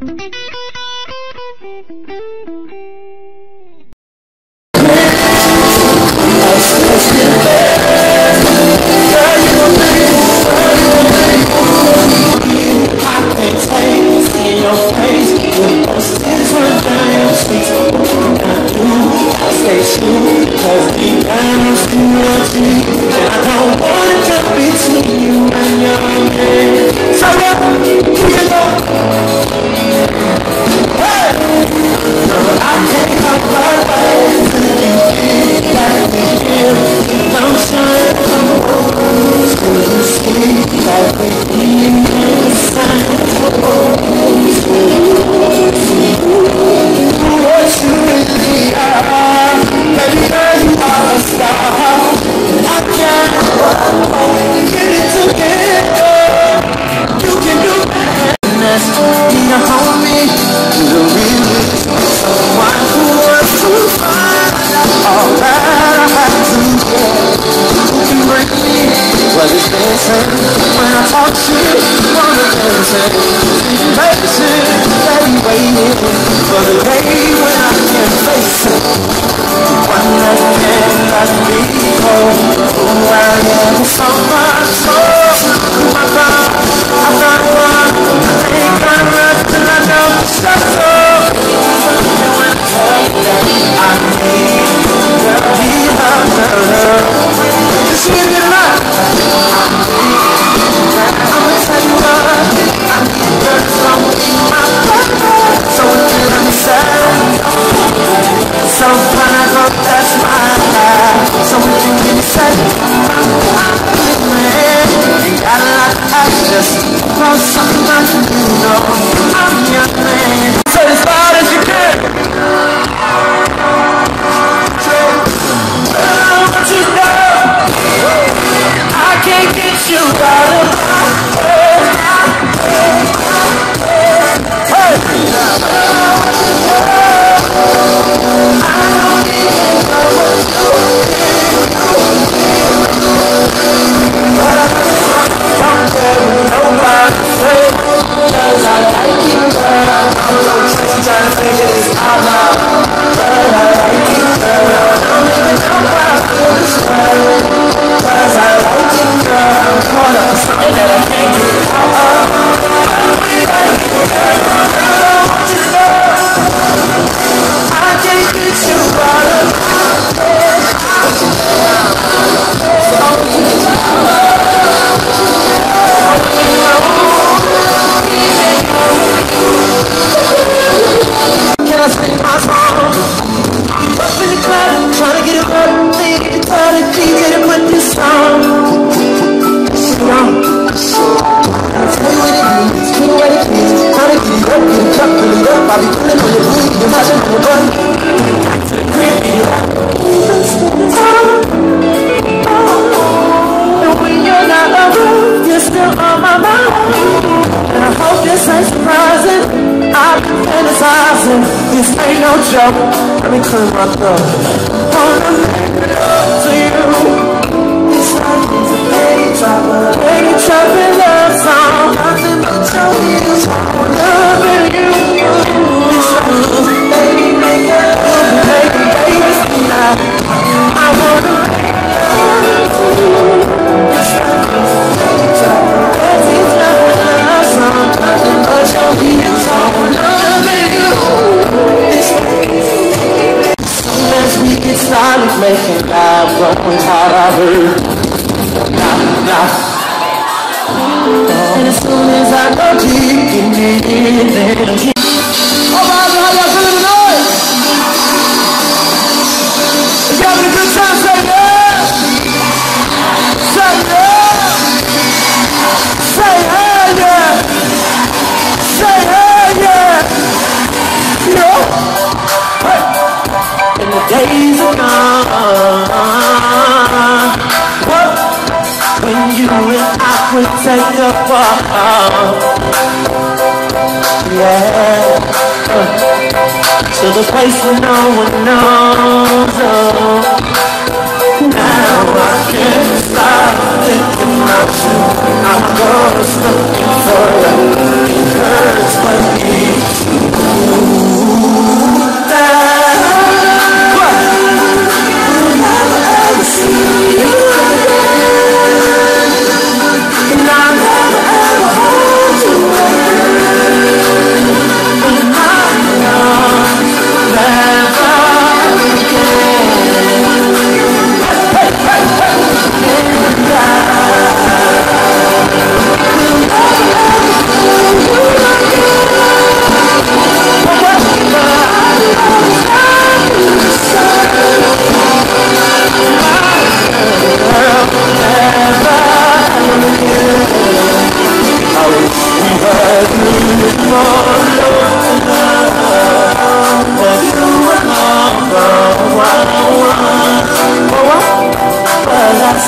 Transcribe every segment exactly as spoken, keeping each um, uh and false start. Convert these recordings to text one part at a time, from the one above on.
This ain't no joke. Let me clear my throat. Wanna make it up to you. It's like it's a baby dropper. Baby dropper love song. Nothing but your heels. Loving you. It's like it's a baby make it up. Baby, baby, tonight. I wanna make it up to you. It's like it's a baby dropper. Baby dropper love song. Nothing but your heels. Loving you. As we get started making love, growing hard, I heard. Nah, nah. And as soon as I go deep in it, then I'm here. Oh, my God, how y'all feeling tonight? If y'all having a good time, say yeah. Say yeah. Say hey, yeah. Say hey, yeah. Yeah. And the days are gone, whoa, when you and I would take a walk, yeah, uh, to the place where no one knows, oh. Now I can't stop thinking about you. I'm a ghost looking for you. It hurts but me.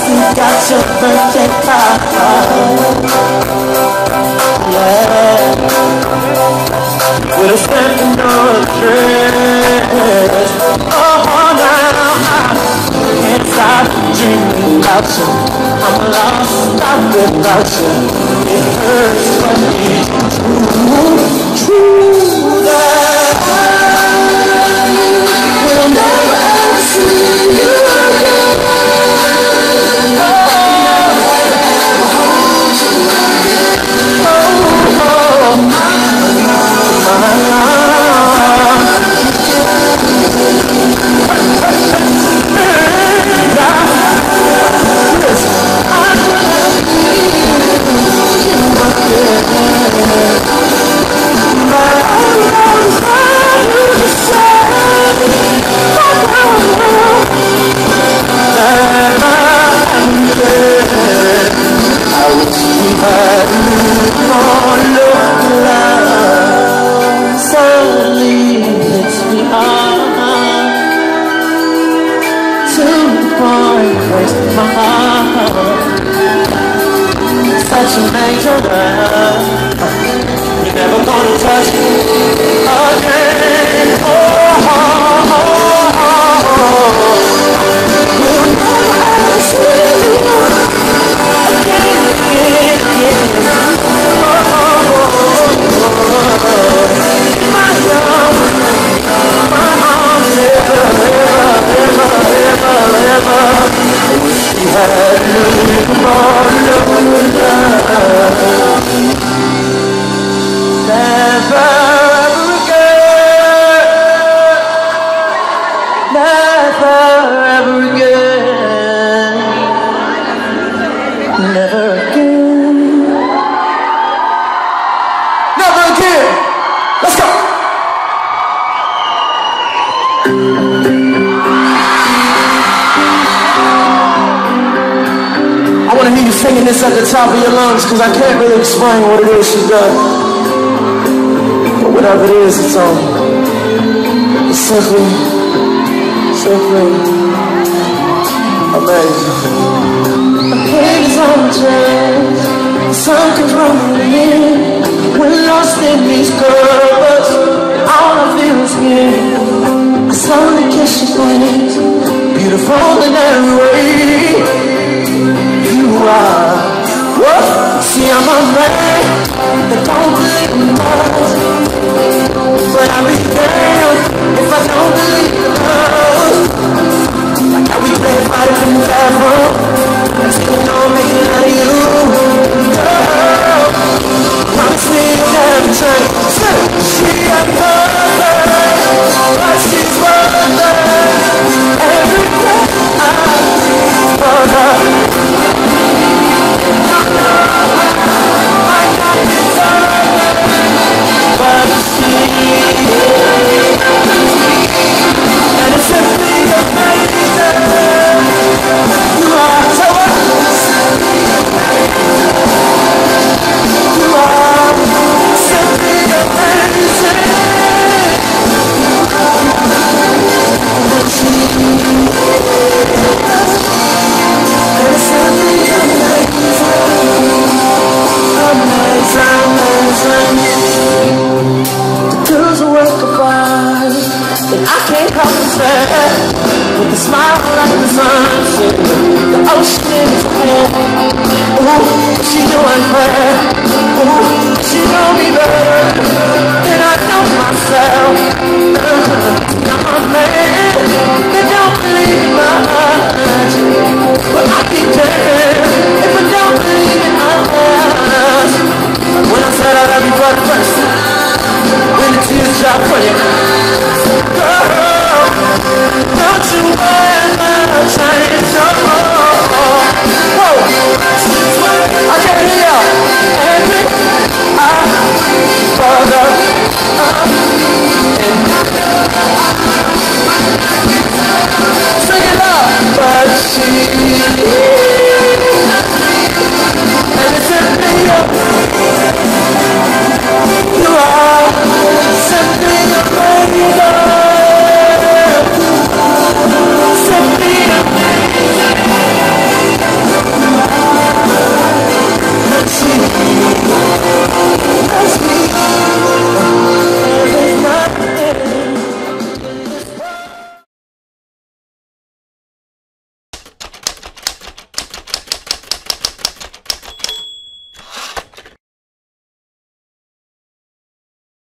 you got your birthday card. Yeah, with a stamp and no address. Oh, now I can't stop dreaming about you. I'm lost, I'm without you. It hurts, but it's true, true that I will never see you again. Oh, oh, oh, my such an angel love. You're never gonna touch me again. Oh, oh, oh, oh, oh. We'll never see you again, again, again. Oh, oh, oh, oh. My love, my arms, ever, ever, ever, ever, ever. I wish we had a little more love. Never ever again. Never ever again. Never again. Never again. Let's go. I want to hear you singing this at the top of your lungs, because I can't really explain what it is she's done. But whatever it is, it's on. It's simply, simply amazing. My pain is on the chest, the sun comes rolling in. We're lost in these covers, all I feel is skin. I slowly kiss your face, beautiful in every way. You are, what? See, I'm a man that don't believe in love, but I'll be damned if I don't believe in love. Like how we play fight in the bathroom, until we don't make it out of you. Girl, promise me you'll never change. She got perfect, but she's worth it. Every day I think for her. With a smile like the sunset, the ocean is clear. Ooh, she's doing her.